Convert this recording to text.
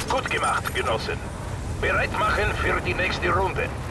Gut gemacht, Genossen. Bereit machen für die nächste Runde.